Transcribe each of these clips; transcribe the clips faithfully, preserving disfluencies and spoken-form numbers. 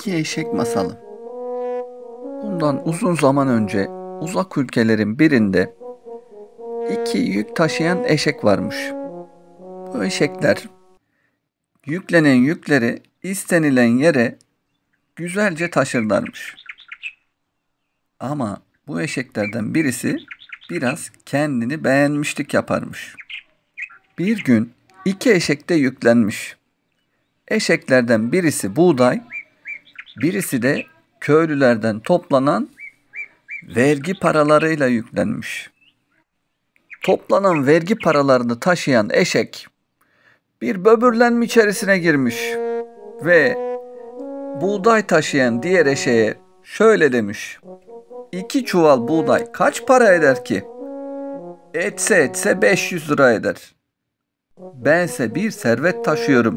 İki Eşek Masalı. Bundan uzun zaman önce uzak ülkelerin birinde iki yük taşıyan eşek varmış. Bu eşekler yüklenen yükleri istenilen yere güzelce taşırlarmış. Ama bu eşeklerden birisi biraz kendini beğenmişlik yaparmış. Bir gün iki eşek de yüklenmiş. Eşeklerden birisi buğday, birisi de köylülerden toplanan vergi paralarıyla yüklenmiş. Toplanan vergi paralarını taşıyan eşek bir böbürlenme içerisine girmiş ve buğday taşıyan diğer eşeğe şöyle demiş: İki çuval buğday kaç para eder ki? Etse etse beş yüz lira eder. Bense bir servet taşıyorum.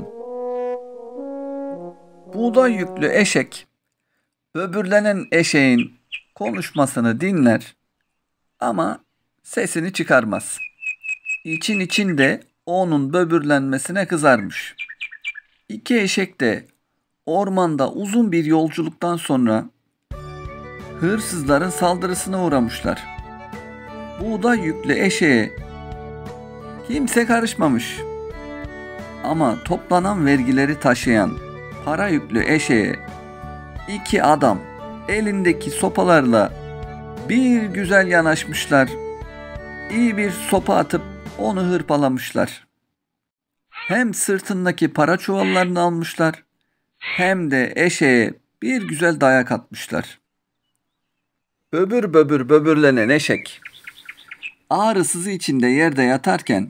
Buğday yüklü eşek böbürlenen eşeğin konuşmasını dinler ama sesini çıkarmaz. İçin içinde onun böbürlenmesine kızarmış. İki eşek de ormanda uzun bir yolculuktan sonra hırsızların saldırısına uğramışlar. Buğday yüklü eşeğe kimse karışmamış. Ama toplanan vergileri taşıyan para yüklü eşeğe iki adam elindeki sopalarla bir güzel yanaşmışlar. İyi bir sopa atıp onu hırpalamışlar. Hem sırtındaki para çuvallarını almışlar, hem de eşeğe bir güzel dayak atmışlar. Böbür böbür böbürlenen eşek ağrısızı içinde yerde yatarken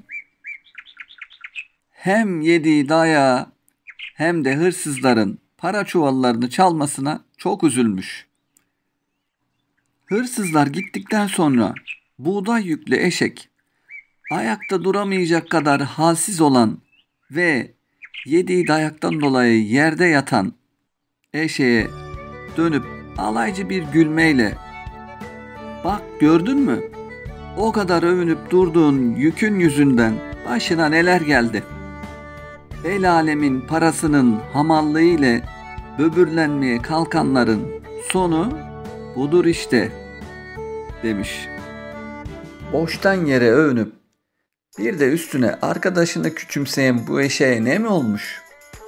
hem yediği dayağı hem de hırsızların para çuvallarını çalmasına çok üzülmüş. Hırsızlar gittikten sonra buğday yüklü eşek ayakta duramayacak kadar halsiz olan ve yediği dayaktan dolayı yerde yatan eşeğe dönüp alaycı bir gülmeyle "Bak, gördün mü? O kadar övünüp durduğun yükün yüzünden başına neler geldi. El alemin parasının hamallığı ile böbürlenmeye kalkanların sonu budur işte," demiş. Boştan yere övünüp bir de üstüne arkadaşını küçümseyen bu eşeğe ne mi olmuş?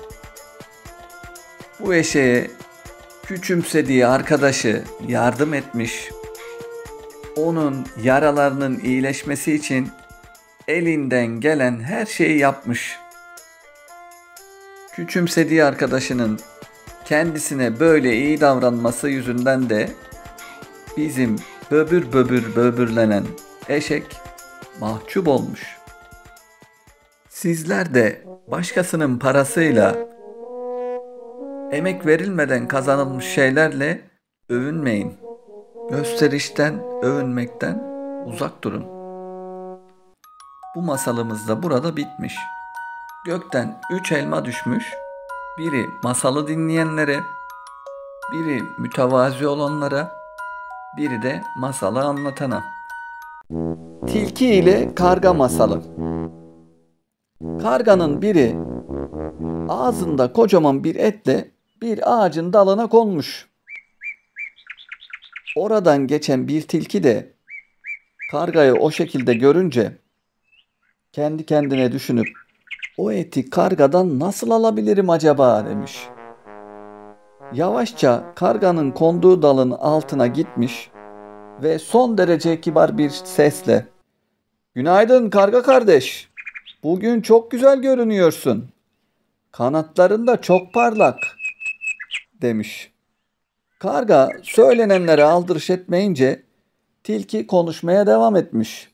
Bu eşeğe küçümsediği arkadaşı yardım etmiş. Onun yaralarının iyileşmesi için elinden gelen her şeyi yapmış. Küçümsediği arkadaşının kendisine böyle iyi davranması yüzünden de bizim böbür böbür böbürlenen eşek mahcup olmuş. Sizler de başkasının parasıyla emek verilmeden kazanılmış şeylerle övünmeyin. Gösterişten, övünmekten uzak durun. Bu masalımız da burada bitmiş. Gökten üç elma düşmüş. Biri masalı dinleyenlere, biri mütevazi olanlara, biri de masalı anlatana. Tilki ile Karga Masalı. Karganın biri ağzında kocaman bir etle bir ağacın dalına konmuş. Oradan geçen bir tilki de kargayı o şekilde görünce kendi kendine düşünüp "O eti kargadan nasıl alabilirim acaba?" demiş. Yavaşça karganın konduğu dalın altına gitmiş ve son derece kibar bir sesle "Günaydın karga kardeş. Bugün çok güzel görünüyorsun. Kanatların da çok parlak," demiş. Karga söylenenlere aldırış etmeyince tilki konuşmaya devam etmiş.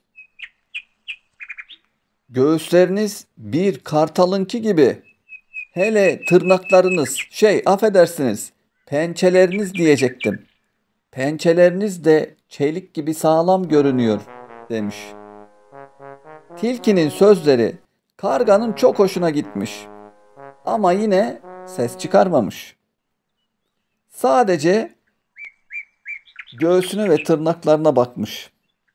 "Göğüsleriniz bir kartalınki gibi. Hele tırnaklarınız, şey affedersiniz, pençeleriniz diyecektim. Pençeleriniz de çelik gibi sağlam görünüyor," demiş. Tilkinin sözleri karganın çok hoşuna gitmiş. Ama yine ses çıkarmamış. Sadece göğsüne ve tırnaklarına bakmış.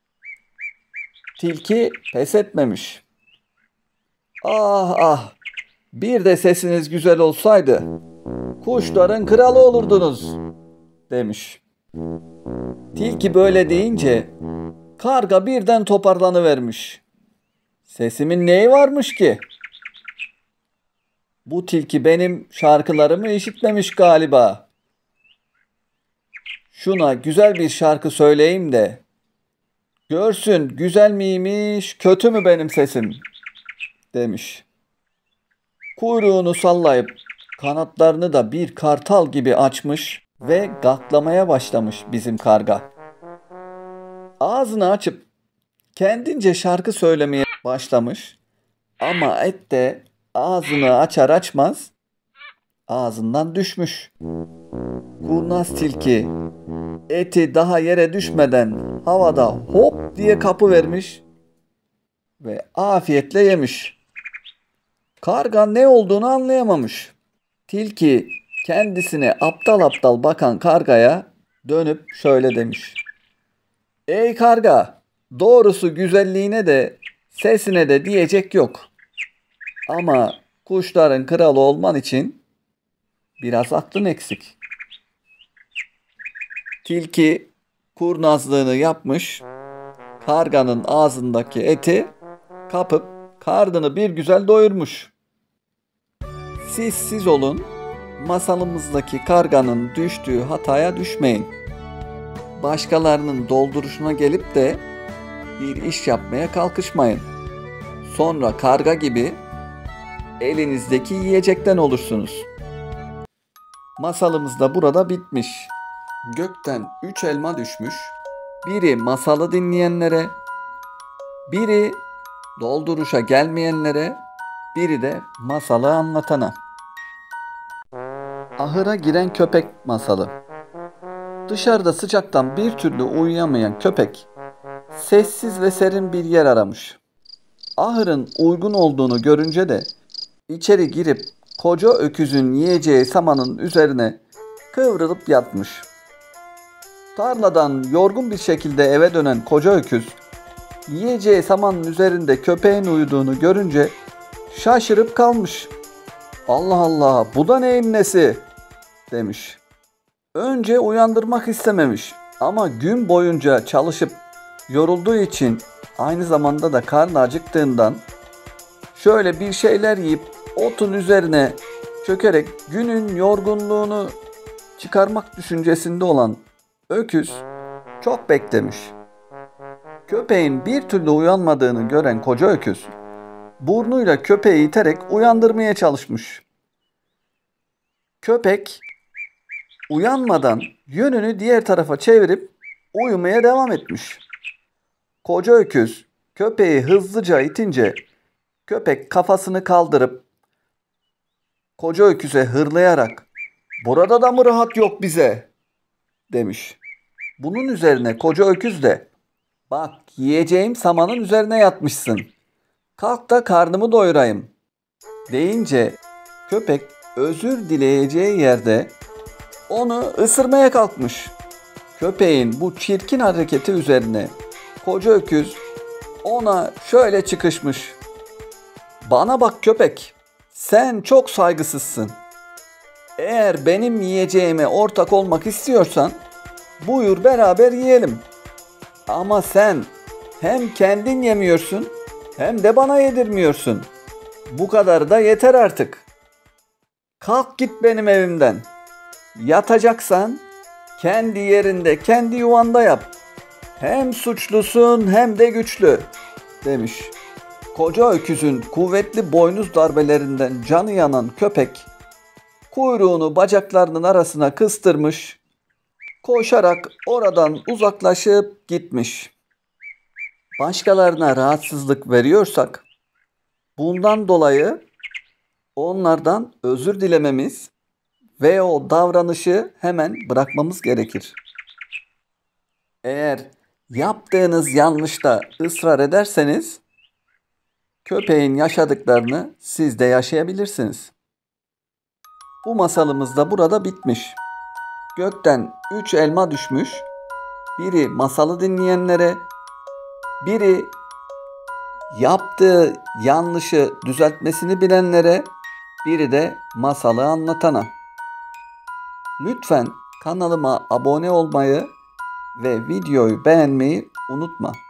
Tilki pes etmemiş. "Ah ah, bir de sesiniz güzel olsaydı kuşların kralı olurdunuz demiş. Tilki böyle deyince karga birden toparlanıvermiş. Sesimin neyi varmış ki? Bu tilki benim şarkılarımı işitmemiş galiba. Şuna güzel bir şarkı söyleyeyim de görsün güzel miymiş, kötü mü benim sesim demiş. Kuyruğunu sallayıp kanatlarını da bir kartal gibi açmış ve gaklamaya başlamış bizim karga. Ağzını açıp kendince şarkı söylemeye başlamış ama et de ağzını açar açmaz ağzından düşmüş. Kurnaz tilki eti daha yere düşmeden havada hop diye kapıvermiş ve afiyetle yemiş. Karga ne olduğunu anlayamamış. Tilki kendisine aptal aptal bakan kargaya dönüp şöyle demiş. Ey karga, doğrusu güzelliğine de sesine de diyecek yok. Ama kuşların kralı olman için biraz aklın eksik. Tilki kurnazlığını yapmış, karganın ağzındaki eti kapıp karnını bir güzel doyurmuş. Siz siz olun, masalımızdaki karganın düştüğü hataya düşmeyin. Başkalarının dolduruşuna gelip de bir iş yapmaya kalkışmayın. Sonra karga gibi elinizdeki yiyecekten olursunuz. Masalımız da burada bitmiş. Gökten üç elma düşmüş. Biri masalı dinleyenlere, biri dolduruşa gelmeyenlere, biri de masalı anlatana. Ahıra giren köpek masalı. Dışarıda sıcaktan bir türlü uyuyamayan köpek sessiz ve serin bir yer aramış. Ahırın uygun olduğunu görünce de içeri girip koca öküzün yiyeceği samanın üzerine kıvrılıp yatmış. Tarladan yorgun bir şekilde eve dönen koca öküz yiyeceği samanın üzerinde köpeğin uyuduğunu görünce şaşırıp kalmış. Allah Allah, bu da neyin nesi demiş. Önce uyandırmak istememiş ama gün boyunca çalışıp yorulduğu için aynı zamanda da karnı acıktığından şöyle bir şeyler yiyip otun üzerine çökerek günün yorgunluğunu çıkarmak düşüncesinde olan öküz çok beklemiş. Köpeğin bir türlü uyanmadığını gören koca öküz burnuyla köpeği iterek uyandırmaya çalışmış. Köpek uyanmadan yönünü diğer tarafa çevirip uyumaya devam etmiş. Koca öküz köpeği hızlıca itince köpek kafasını kaldırıp koca öküze hırlayarak "Burada da mı rahat yok bize?" demiş. Bunun üzerine koca öküz de "Bak, yiyeceğim samanın üzerine yatmışsın. Kalk da karnımı doyurayım" deyince köpek özür dileyeceği yerde onu ısırmaya kalkmış. Köpeğin bu çirkin hareketi üzerine koca öküz ona şöyle çıkışmış. "Bana bak köpek, sen çok saygısızsın. Eğer benim yiyeceğime ortak olmak istiyorsan buyur beraber yiyelim. Ama sen hem kendin yemiyorsun hem de bana yedirmiyorsun. Bu kadar da yeter artık. Kalk git benim evimden. Yatacaksan kendi yerinde, kendi yuvanda yap. Hem suçlusun hem de güçlü" demiş. Koca öküzün kuvvetli boynuz darbelerinden canı yanan köpek kuyruğunu bacaklarının arasına kıstırmış, koşarak oradan uzaklaşıp gitmiş. Başkalarına rahatsızlık veriyorsak bundan dolayı onlardan özür dilememiz ve o davranışı hemen bırakmamız gerekir. Eğer yaptığınız yanlışta ısrar ederseniz köpeğin yaşadıklarını siz de yaşayabilirsiniz. Bu masalımız da burada bitmiş. Gökten üç elma düşmüş. Biri masalı dinleyenlere, biri yaptığı yanlışı düzeltmesini bilenlere, biri de masalı anlatana. Lütfen kanalıma abone olmayı ve videoyu beğenmeyi unutma.